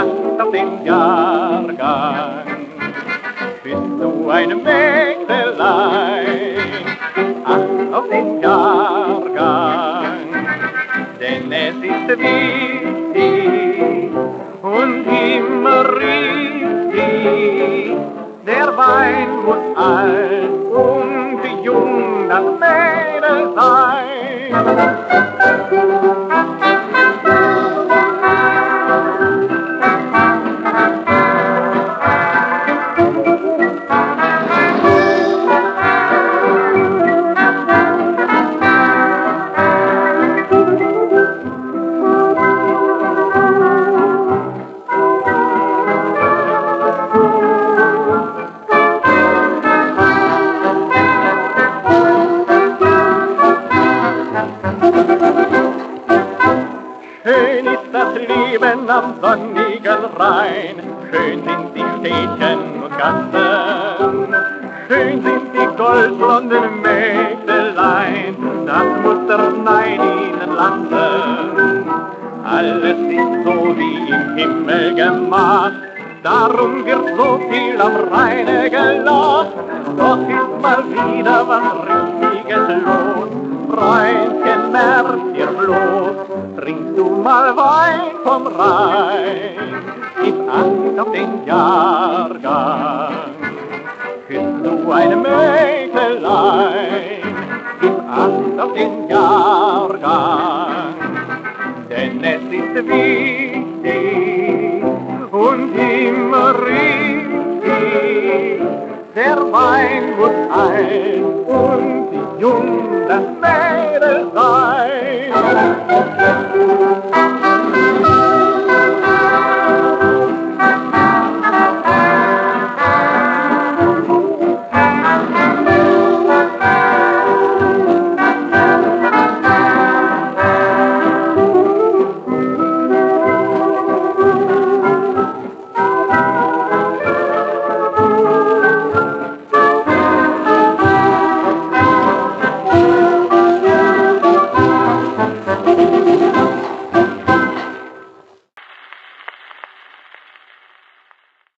Acht auf den Jahrgang. Bist du eine Mägdelein? Acht auf den Jahrgang. Denn es ist wichtig und immer richtig, der Wein muss alt und jung das Mädel sein. Schön ist das Leben am sonnigen Rhein, schön sind die Städtchen und Gassen, schön sind die goldblonden Mägdelein, das muss der Nein ihnen lassen. Alles ist so wie im Himmel gemacht, darum wird so viel am Rheine gelacht. Doch ist mal wieder was Richtiges los, Freundchen, merk dir bloß, trink du mal Wein vom Rhein, gib Acht auf den Jahrgang. Küsst du eine Mägdelein, gib Acht auf den Jahrgang. Denn es ist wichtig und immer richtig, der Wein muss alt und jung das Mädel sein.